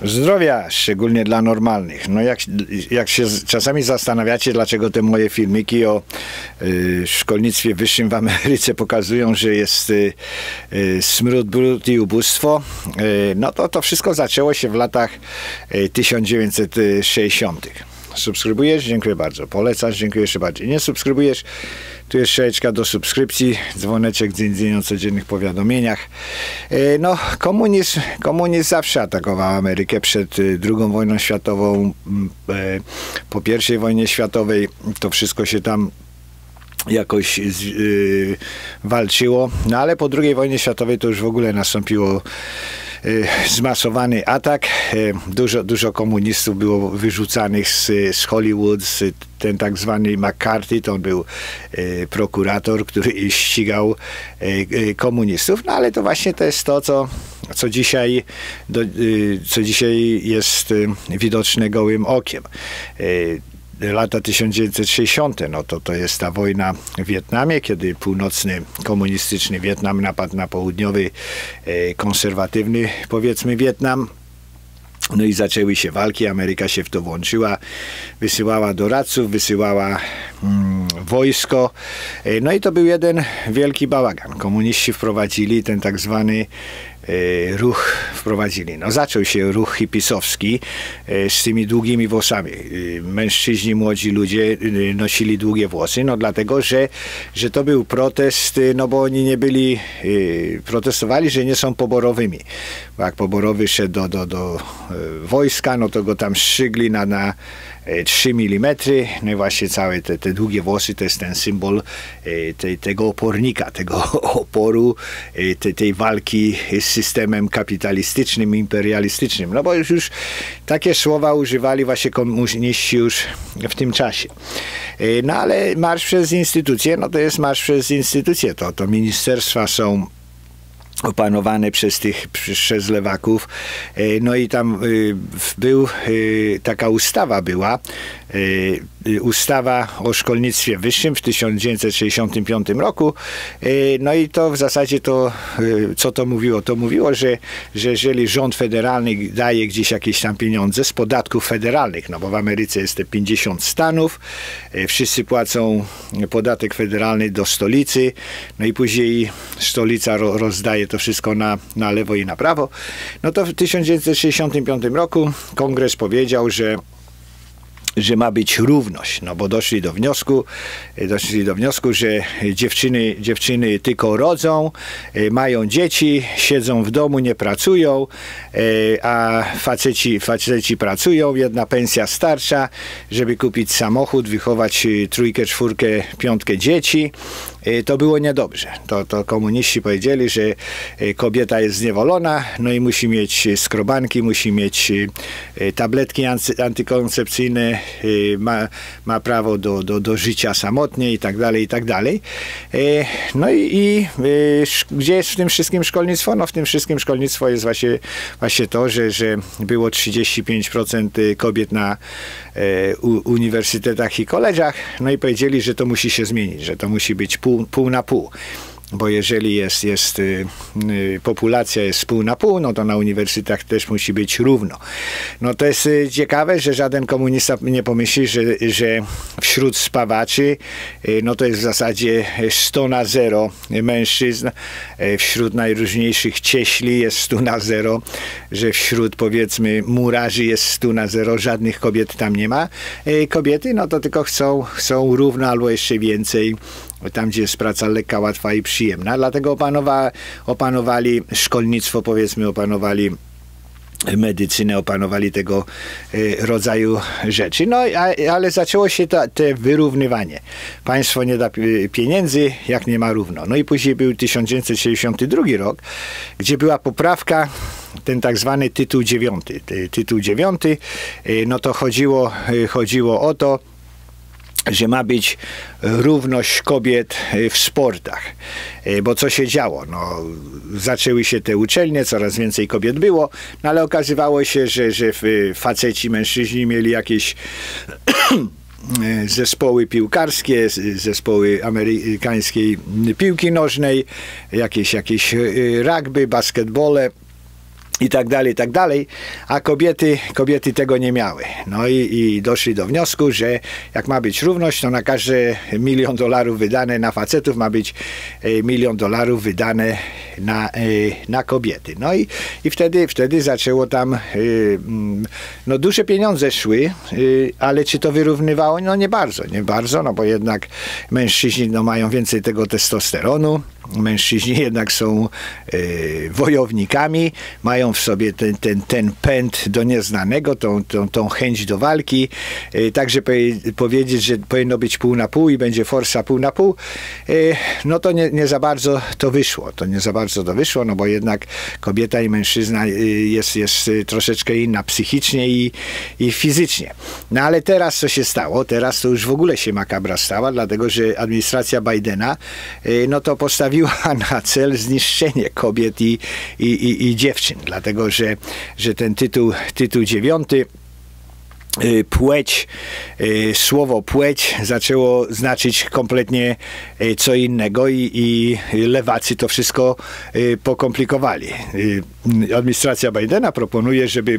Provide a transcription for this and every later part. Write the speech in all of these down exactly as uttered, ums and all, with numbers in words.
Zdrowia, szczególnie dla normalnych. No jak, jak się czasami zastanawiacie, dlaczego te moje filmiki o y, szkolnictwie wyższym w Ameryce pokazują, że jest y, y, smród, brud i ubóstwo, y, no to to wszystko zaczęło się w latach y, tysiąc dziewięćset sześćdziesiątych. Subskrybujesz? Dziękuję bardzo. Polecasz? Dziękuję jeszcze bardziej. Nie subskrybujesz? Tu jest strzałeczka do subskrypcji, dzwoneczek dzyń, dzyń o codziennych powiadomieniach. No, komunizm, komunizm zawsze atakował Amerykę przed drugą wojną światową, po pierwszej wojnie światowej. To wszystko się tam jakoś yy, walczyło. No ale po drugiej wojnie światowej to już w ogóle nastąpiło zmasowany atak. Dużo, dużo komunistów było wyrzucanych z, z Hollywood. Z, ten tak zwany McCarthy, to on był e, prokurator, który ścigał e, komunistów. No ale to właśnie to jest to, co, co, dzisiaj, do, e, co dzisiaj jest e, widoczne gołym okiem. E, Lata tysiąc dziewięćset sześćdziesiąte, no to to jest ta wojna w Wietnamie, kiedy północny komunistyczny Wietnam napadł na południowy e, konserwatywny, powiedzmy, Wietnam. No i zaczęły się walki, Ameryka się w to włączyła, wysyłała doradców, wysyłała mm, wojsko. E, no i to był jeden wielki bałagan. Komuniści wprowadzili ten tak zwany E, ruch wprowadzili. No, zaczął się ruch hipisowski e, z tymi długimi włosami. E, mężczyźni, młodzi ludzie e, nosili długie włosy, no dlatego, że, że to był protest, e, no bo oni nie byli, e, protestowali, że nie są poborowymi. Bo jak poborowy szedł do, do, do e, wojska, no to go tam strzygli na, na trzy milimetry, no i właśnie całe te, te długie włosy to jest ten symbol e, te, tego opornika, tego oporu, e, te, tej walki z systemem kapitalistycznym, imperialistycznym. No bo już, już takie słowa używali właśnie komuniści już w tym czasie. E, no ale marsz przez instytucje, no to jest marsz przez instytucje. To, to ministerstwa są opanowane przez tych, przez lewaków. No i tam y, był, y, taka ustawa była, y, ustawa o szkolnictwie wyższym w tysiąc dziewięćset sześćdziesiątym piątym roku. Y, no i to w zasadzie to, y, co to mówiło? To mówiło, że, że jeżeli rząd federalny daje gdzieś jakieś tam pieniądze z podatków federalnych, no bo w Ameryce jest te pięćdziesiąt stanów, y, wszyscy płacą podatek federalny do stolicy, no i później stolica ro, rozdaje to wszystko na, na lewo i na prawo. No to w tysiąc dziewięćset sześćdziesiątym piątym roku kongres powiedział, że że ma być równość, no bo doszli do wniosku, doszli do wniosku, że dziewczyny, dziewczyny tylko rodzą, mają dzieci, siedzą w domu, nie pracują, a faceci, faceci pracują, jedna pensja starcza, żeby kupić samochód, wychować trójkę, czwórkę, piątkę dzieci. To było niedobrze. To, to komuniści powiedzieli, że kobieta jest zniewolona, no i musi mieć skrobanki, musi mieć tabletki antykoncepcyjne, ma, ma prawo do, do, do życia samotnie i tak dalej, i tak dalej. No i, i gdzie jest w tym wszystkim szkolnictwo? No w tym wszystkim szkolnictwo jest właśnie, właśnie to, że, że było trzydzieści pięć procent kobiet na u, uniwersytetach i koleżach, no i powiedzieli, że to musi się zmienić, że to musi być pół, pół na pół. Bo jeżeli jest, jest y, y, populacja jest pół na pół, no to na uniwersytetach też musi być równo. No to jest y, ciekawe, że żaden komunista nie pomyśli, że, że wśród spawaczy, y, no to jest w zasadzie sto na zero mężczyzn, y, wśród najróżniejszych cieśli jest sto na zero, że wśród, powiedzmy, murarzy jest sto na zero, żadnych kobiet tam nie ma. Y, kobiety, no to tylko chcą, chcą równo albo jeszcze więcej, tam gdzie jest praca lekka, łatwa i przyjemna. Dlatego opanowa, opanowali szkolnictwo, powiedzmy, opanowali medycynę, opanowali tego y, rodzaju rzeczy. No a, ale zaczęło się to, te wyrównywanie. Państwo nie da pieniędzy, jak nie ma równo. No i później był tysiąc dziewięćset sześćdziesiąty drugi rok, gdzie była poprawka, ten tak zwany tytuł dziewiąty. Ty, tytuł dziewiąty, y, no to chodziło, y, chodziło o to, że ma być równość kobiet w sportach. Bo co się działo? No, zaczęły się te uczelnie, coraz więcej kobiet było, no ale okazywało się, że, że faceci, mężczyźni mieli jakieś zespoły piłkarskie, zespoły amerykańskiej piłki nożnej, jakieś, jakieś rugby, basketbole. i tak dalej, i tak dalej, a kobiety, kobiety tego nie miały. No i, i doszli do wniosku, że jak ma być równość, to na każdy milion dolarów wydane na facetów ma być e, milion dolarów wydane na, e, na kobiety. No i, i wtedy, wtedy zaczęło tam, e, no duże pieniądze szły, e, ale czy to wyrównywało? No nie bardzo, nie bardzo, no bo jednak mężczyźni no, mają więcej tego testosteronu, mężczyźni jednak są e, wojownikami, mają w sobie ten, ten, ten pęd do nieznanego, tą, tą, tą chęć do walki. E, także powie, powiedzieć, że powinno być pół na pół i będzie forsa pół na pół, e, no to nie, nie za bardzo to wyszło. To nie za bardzo to wyszło, no bo jednak kobieta i mężczyzna jest, jest troszeczkę inna psychicznie i, i fizycznie. No ale teraz co się stało? Teraz to już w ogóle się makabra stała, dlatego że administracja Bidena e, no to postawiła na cel zniszczenie kobiet i, i, i, i dziewczyn, dlatego że, że ten tytuł, tytuł dziewiąty, płeć, słowo płeć zaczęło znaczyć kompletnie co innego i, i lewacy to wszystko pokomplikowali. Administracja Bidena proponuje, żeby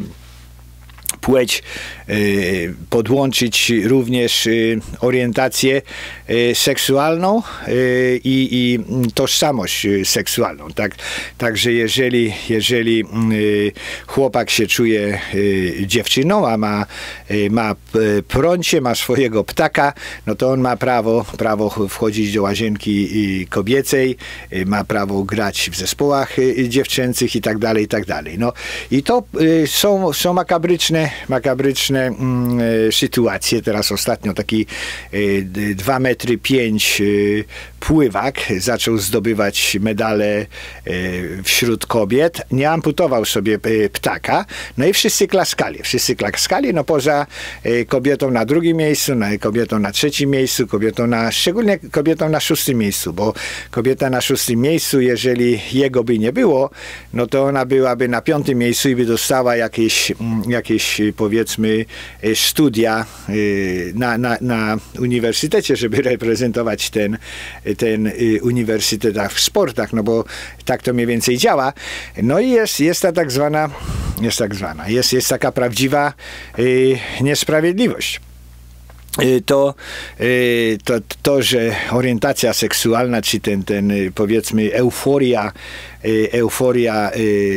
płeć y, podłączyć również y, orientację y, seksualną y, i tożsamość seksualną. Tak, także jeżeli, jeżeli y, chłopak się czuje y, dziewczyną, a ma, y, ma prącie, ma swojego ptaka, no to on ma prawo, prawo wchodzić do łazienki y, kobiecej, y, ma prawo grać w zespołach y, dziewczęcych i tak dalej, i tak dalej. No i to y, są, są makabryczne makabryczne mm, sytuacje. Teraz ostatnio taki y, dwa metry pięć y, pływak zaczął zdobywać medale y, wśród kobiet. Nie amputował sobie y, ptaka. No i wszyscy klaskali. Wszyscy klaskali, no poza y, kobietą na drugim miejscu, no, kobietą na trzecim miejscu, kobietą na, szczególnie kobietą na szóstym miejscu, bo kobieta na szóstym miejscu, jeżeli jego by nie było, no to ona byłaby na piątym miejscu i by dostała jakieś, jakieś powiedzmy studia na, na, na uniwersytecie, żeby reprezentować ten, ten uniwersytet w sportach, no bo tak to mniej więcej działa. No i jest, jest ta tak zwana, jest tak zwana, jest, jest taka prawdziwa niesprawiedliwość. To, to, to, że orientacja seksualna, czy ten, ten powiedzmy euforia, euforia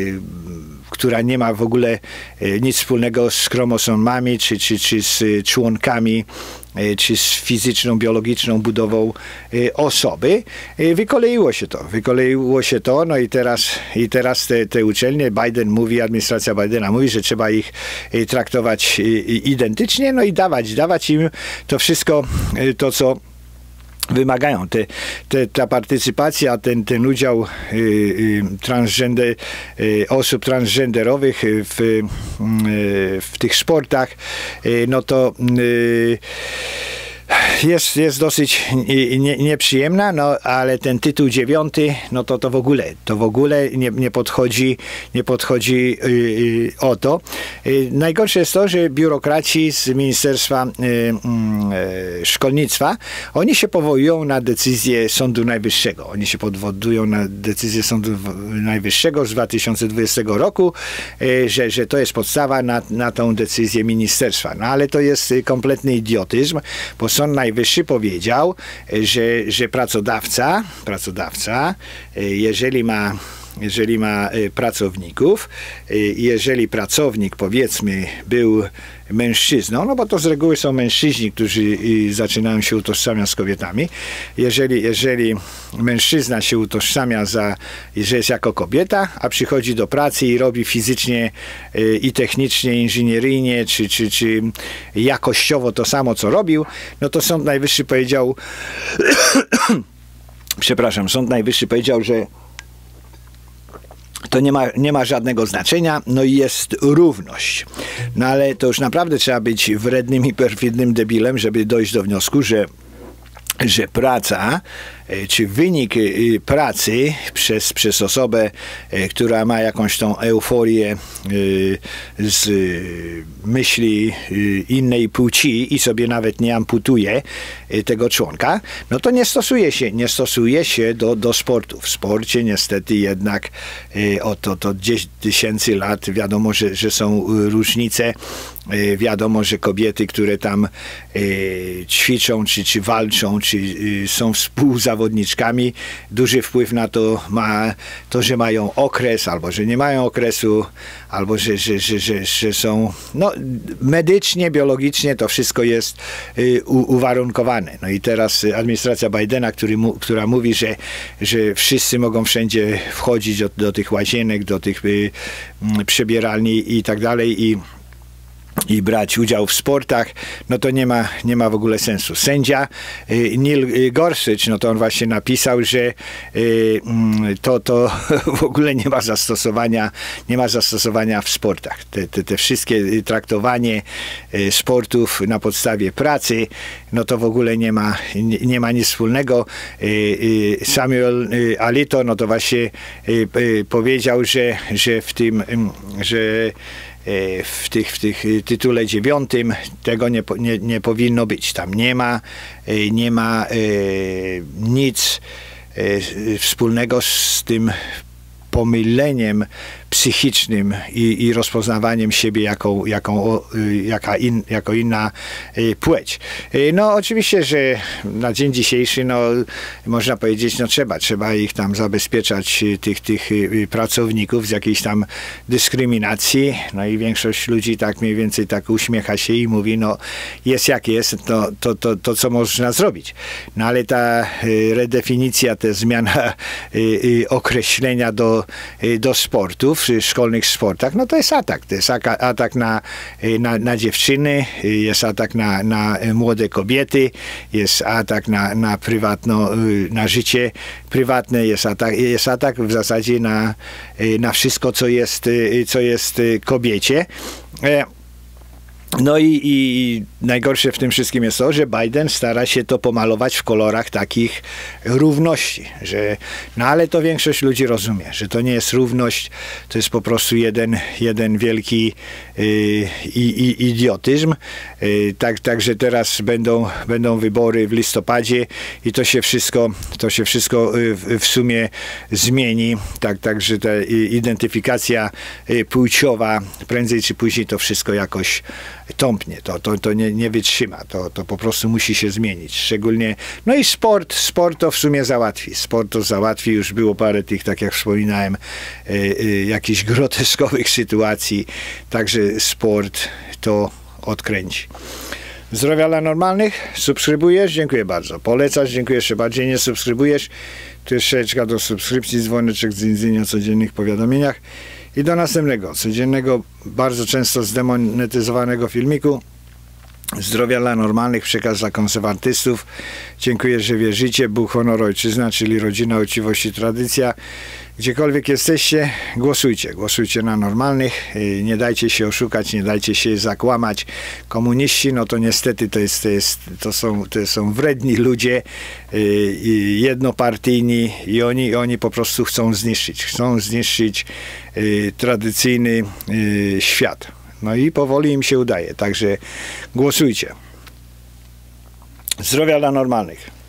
która nie ma w ogóle nic wspólnego z chromosomami, czy, czy, czy z członkami, czy z fizyczną, biologiczną budową osoby. Wykoleiło się to. Wykoleiło się to, no i teraz, i teraz te, te uczelnie, Biden mówi, administracja Bidena mówi, że trzeba ich traktować identycznie, no i dawać, dawać im to wszystko, to co wymagają. Te, te, ta partycypacja, ten, ten udział y, y, transgender, y, osób transgenderowych w, y, w tych sportach, y, no to y, jest, jest dosyć nie, nieprzyjemna, no ale ten tytuł dziewiąty, no to to w ogóle, to w ogóle nie, nie podchodzi, nie podchodzi yy, yy, o to. Yy, najgorsze jest to, że biurokraci z Ministerstwa yy, yy, Szkolnictwa, oni się powołują na decyzję Sądu Najwyższego. Oni się podwodują na decyzję Sądu Najwyższego z dwa tysiące dwudziestego roku, yy, że, że to jest podstawa na, na tą decyzję ministerstwa. No ale to jest kompletny idiotyzm, bo Sąd Najwyższy powiedział, że, że pracodawca, pracodawca, jeżeli ma, jeżeli ma pracowników, jeżeli pracownik, powiedzmy, był mężczyzną, no bo to z reguły są mężczyźni, którzy zaczynają się utożsamiać z kobietami. Jeżeli, jeżeli mężczyzna się utożsamia, za, że jest jako kobieta, a przychodzi do pracy i robi fizycznie i technicznie, inżynieryjnie, czy, czy, czy jakościowo to samo, co robił, no to Sąd Najwyższy powiedział przepraszam, Sąd Najwyższy powiedział, że to nie ma, nie ma żadnego znaczenia, no i jest równość. No ale to już naprawdę trzeba być wrednym i perfidnym debilem, żeby dojść do wniosku, że że praca, czy wynik pracy przez, przez osobę, która ma jakąś tą euforię z myśli innej płci i sobie nawet nie amputuje tego członka, no to nie stosuje się, nie stosuje się do, do sportu. W sporcie niestety jednak od, od, od dziesięć tysięcy lat wiadomo, że, że są różnice. Wiadomo, że kobiety, które tam ćwiczą, czy, czy walczą, czy są współzawodniczkami, duży wpływ na to ma to, że mają okres, albo że nie mają okresu, albo że, że, że, że, że są, no medycznie, biologicznie to wszystko jest u, uwarunkowane. No i teraz administracja Bidena, który, która mówi, że, że wszyscy mogą wszędzie wchodzić do, do tych łazienek, do tych y, przebieralni i tak dalej, i i brać udział w sportach, no to nie ma, nie ma w ogóle sensu. Sędzia Neil Gorsuch, no to on właśnie napisał, że to, to w ogóle nie ma zastosowania, nie ma zastosowania w sportach. Te, te, te wszystkie traktowanie sportów na podstawie pracy, no to w ogóle nie ma, nie, nie ma nic wspólnego. Samuel Alito, no to właśnie powiedział, że, że w tym, że w tych, w tych tytule dziewiątym tego nie, nie, nie powinno być. Tam nie ma, nie ma e, nic e, wspólnego z tym pomyleniem psychicznym i, i rozpoznawaniem siebie jako, jaką, jaka in, jako inna płeć. No oczywiście, że na dzień dzisiejszy, no można powiedzieć, no trzeba, trzeba ich tam zabezpieczać, tych, tych pracowników z jakiejś tam dyskryminacji, no i większość ludzi tak mniej więcej tak uśmiecha się i mówi, no jest jak jest, to, to, to, to co można zrobić. No ale ta redefinicja, ta zmiana określenia do, do sportów, w szkolnych sportach, no to jest atak. To jest atak na, na, na dziewczyny, jest atak na, na młode kobiety, jest atak na, na prywatno, na życie prywatne, jest atak, jest atak w zasadzie na, na wszystko, co jest, co jest kobiecie. No i, i najgorsze w tym wszystkim jest to, że Biden stara się to pomalować w kolorach takich równości, że, no ale to większość ludzi rozumie, że to nie jest równość, to jest po prostu jeden, jeden wielki y, i, i, idiotyzm. Y, tak, także teraz będą, będą wybory w listopadzie i to się wszystko, to się wszystko w, w sumie zmieni. Tak, także ta identyfikacja płciowa prędzej czy później to wszystko jakoś tąpnie, to, to, to nie, nie wytrzyma, to, to po prostu musi się zmienić, szczególnie, no i sport, sport to w sumie załatwi, sport to załatwi, już było parę tych, tak jak wspominałem, y, y, jakichś groteskowych sytuacji, także sport to odkręci. Zdrowia dla normalnych, subskrybujesz? Dziękuję bardzo. Polecasz? Dziękuję jeszcze bardziej. Nie subskrybujesz? Tu jest strzałeczka do subskrypcji, dzwoneczek z dzwonienia o codziennych powiadomieniach. I do następnego, codziennego, bardzo często zdemonetyzowanego filmiku. Zdrowia dla normalnych, przekaz dla konserwatystów. Dziękuję, że wierzycie. Bóg, honor, ojczyzna, czyli rodzina, uczciwość i tradycja. Gdziekolwiek jesteście, głosujcie. Głosujcie na normalnych. Nie dajcie się oszukać, nie dajcie się zakłamać. Komuniści, no to niestety to, jest, to, jest, to, są, to są wredni ludzie, jednopartyjni i oni, oni po prostu chcą zniszczyć. Chcą zniszczyć tradycyjny świat. No i powoli im się udaje. Także głosujcie. Zdrowia dla normalnych.